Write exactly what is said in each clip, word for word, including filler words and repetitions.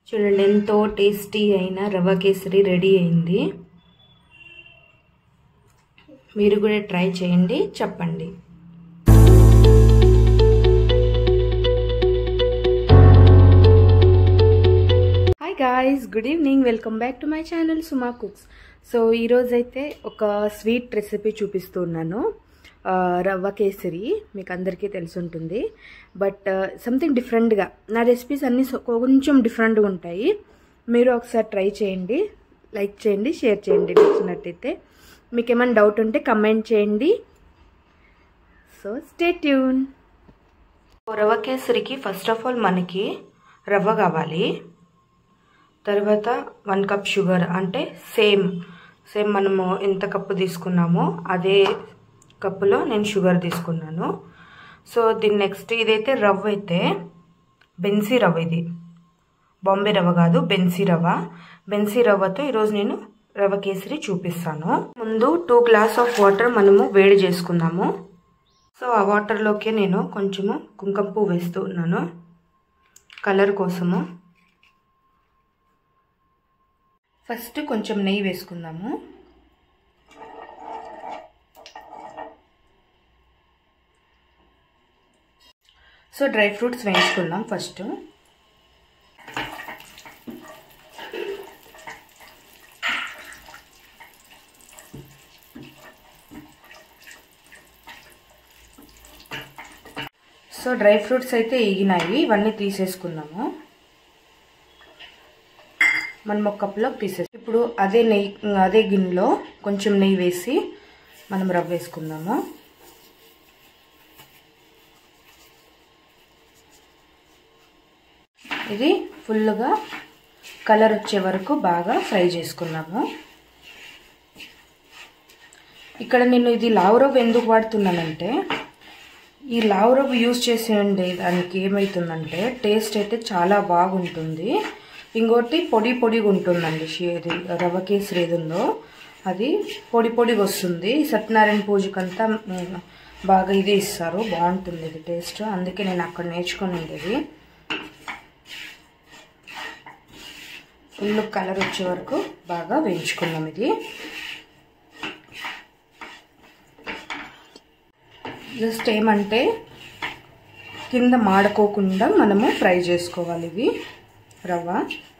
చూడండి ఎంతో టేస్టీ అయిన రవ్వ కేసరి రెడీ అయింది. మీరు కూడా ట్రై చేయండి, చెప్పండి. Hi guys, good evening. Welcome back to my channel Suma cooks. So ఈరోజైతే ఒక స్వీట్ రెసిపీ చూపిస్తున్నాను. రవ్వ కేసరి మీకు అందరికీ తెలుసుంటుంది, బట్ సంథింగ్ డిఫరెంట్గా. నా రెసిపీస్ అన్నీ కొంచెం డిఫరెంట్గా ఉంటాయి. మీరు ఒకసారి ట్రై చేయండి, లైక్ చేయండి, షేర్ చేయండి. నచ్చినట్టయితే మీకు ఏమైనా డౌట్ ఉంటే కమెంట్ చేయండి. So stay tune. రవ్వ కేసరికి ఫస్ట్ ఆఫ్ ఆల్ మనకి రవ్వ కావాలి. తర్వాత వన్ కప్ షుగర్, అంటే సేమ్ సేమ్ మనము ఎంత కప్పు తీసుకున్నామో అదే కప్పులో నేను షుగర్ తీసుకున్నాను. సో దీని నెక్స్ట్ ఇదైతే రవ్వ అయితే బెన్సీ రవ్వ, ఇది బాంబే రవ్వ కాదు, బెన్సీ రవ్వ. బెన్సీ రవ్వతో ఈరోజు నేను రవ్వ కేసరి చూపిస్తాను. ముందు టూ గ్లాస్ ఆఫ్ వాటర్ మనము వేడి చేసుకుందాము. సో ఆ వాటర్లోకి నేను కొంచెము కుంకుమ పువ్వు వేస్తూ ఉన్నాను కలర్ కోసము. ఫస్ట్ కొంచెం నెయ్యి వేసుకుందాము. సో డ్రై ఫ్రూట్స్ వేయించుకుందాం ఫస్ట్. సో డ్రై ఫ్రూట్స్ అయితే ఎగినాయి, ఇవన్నీ తీసేసుకుందాము. మనం ఒక కప్లోకి తీసేసి ఇప్పుడు అదే నెయ్యి అదే గిన్నెలో కొంచెం నెయ్యి వేసి మనం రవ్వ వేసుకుందాము. ఇది ఫుల్గా కలర్ వచ్చే వరకు బాగా ఫ్రై చేసుకున్నాము. ఇక్కడ నేను ఇది లావు రవ్వ ఎందుకు వాడుతున్నానంటే, ఈ లావు రవ్వ యూజ్ చేసేయండి దానికి ఏమవుతుందంటే టేస్ట్ అయితే చాలా బాగుంటుంది. ఇంకోటి పొడి పొడిగా ఉంటుందండి. ఇది రవ్వ కేసరి ఏది ఉందో అది పొడి పొడిగా వస్తుంది. సత్యనారాయణ పూజకంతా బాగా ఇదే ఇస్తారు, బాగుంటుంది ఇది టేస్ట్. అందుకే నేను అక్కడ నేర్చుకుని ఉండేది. ఫుల్ కలర్ వచ్చే వరకు బాగా వేయించుకున్నాం. ఇది జస్ట్ ఏమంటే కింద మాడుకోకుండా మనము ఫ్రై చేసుకోవాలి. ఇది రవ్వ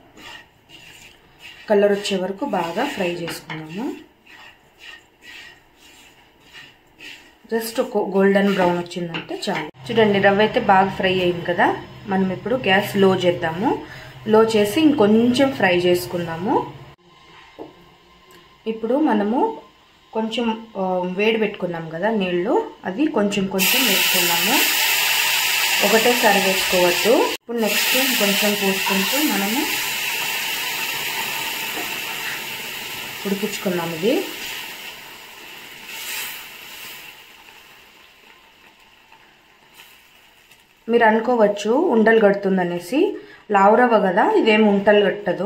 కలర్ వచ్చే వరకు బాగా ఫ్రై చేసుకున్నాము. జస్ట్ ఒక గోల్డెన్ బ్రౌన్ వచ్చిందంటే చాలు. చూడండి రవ్వ అయితే బాగా ఫ్రై అయింది కదా. మనం ఇప్పుడు గ్యాస్ లో చేద్దాము. లో చేసి ఇంకొంచెం ఫ్రై చేసుకుందాము. ఇప్పుడు మనము కొంచెం వేడి పెట్టుకున్నాం కదా నీళ్ళు, అది కొంచెం కొంచెం వేసుకున్నాము, ఒకటేసారి వేసుకోవద్దు. ఇప్పుడు నెక్స్ట్ కొంచెం పోసుకుంటూ మనము ఉడికించుకున్నాము. ఇది మీరు అనుకోవచ్చు ఉండలు కడుతుందనేసి. లావు రవ్వ కదా, ఇదేం ఉంటలు కట్టదు.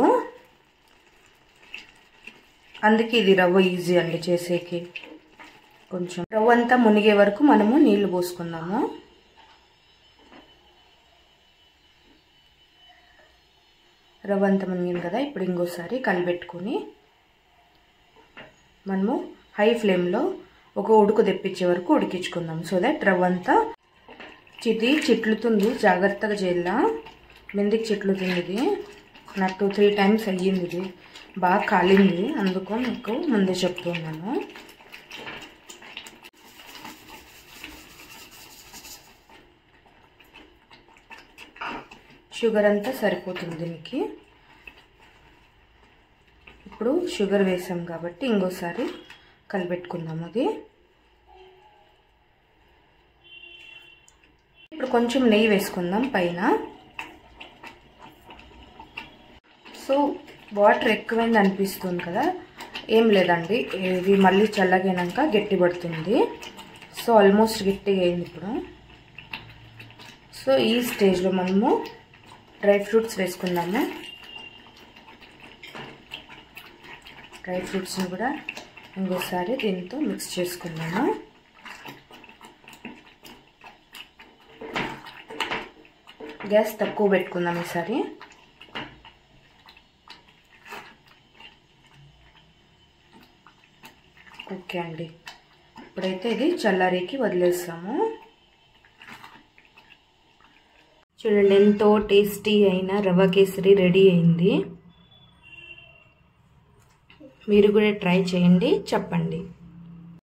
అందుకే ఇది రవ్వ ఈజీ అండి చేసేకి. కొంచెం రవ్వ అంతా మునిగే వరకు మనము నీళ్లు పోసుకుందాము. రవ్వ అంతా మునిగింది కదా, ఇప్పుడు ఇంకోసారి కలిపెట్టుకుని మనము హై ఫ్లేమ్లో ఒక ఉడుకు తెప్పించే వరకు ఉడికించుకుందాం. సో దట్ రవ్వ అంతా చిటి చిట్లుతుంది, జాగ్రత్తగా చేయాల. మెందికి చిట్లుతుంది. ఇది నాకు టూ త్రీ టైమ్స్ అయ్యింది, ఇది బాగా కాలింది, అందుకు మీకు ముందే చెప్తున్నాను. షుగర్ అంతా సరిపోతుంది దీనికి. ఇప్పుడు షుగర్ వేసాం కాబట్టి ఇంకోసారి కలిపెట్టుకుందాం. అది ఇప్పుడు కొంచెం నెయ్యి వేసుకుందాం పైన. సో వాటర్ ఎక్కువైంది అనిపిస్తుంది కదా, ఏం లేదండి, ఇది మళ్ళీ చల్లగైనాక గట్టి పడుతుంది. సో ఆల్మోస్ట్ గట్టిగా అయింది ఇప్పుడు. సో ఈ స్టేజ్లో మనము డ్రై ఫ్రూట్స్ వేసుకుందాము. డ్రై ఫ్రూట్స్ని కూడా ఇంకోసారి దీంతో మిక్స్ చేసుకుందాము. గ్యాస్ తక్కువ పెట్టుకుందాం ఈసారి. ఓకే అండి, ఇప్పుడైతే ఇది చల్లారికి వదిలేస్తాము. చూడండి ఎంతో టేస్టీ అయిన రవ్వ కేసరి రెడీ అయింది. మీరు కూడా ట్రై చేయండి, చెప్పండి.